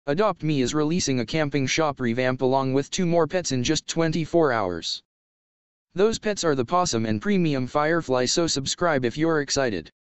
Adopt Me is releasing a camping shop revamp along with 2 more pets in just 24 hours. Those pets are the possum and premium firefly, so subscribe if you're excited.